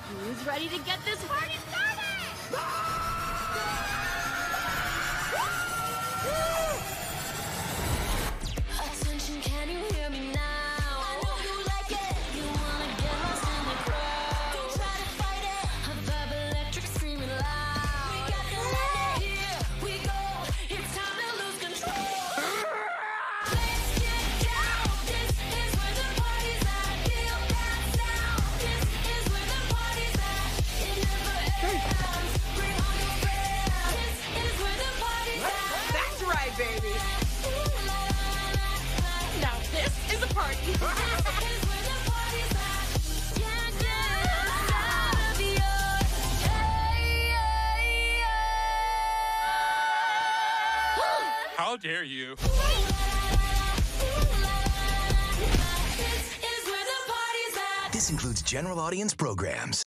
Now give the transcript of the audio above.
Who's ready to get this party started? Attention, can you hear me now? I know you like it. You wanna get lost in the crowd. Don't try to fight it. A vibe electric screaming loud. We got the light. Here we go. It's time to lose control. Let's get down. This is where the party's at. Feel that sound. This is where the party's at. It never ends. Bring on your friends. This is where the party's at. That's right, baby. Now this is a party. This is where the party's at. Can't get us out of here. How dare you? This is where the party's at. This includes general audience programs.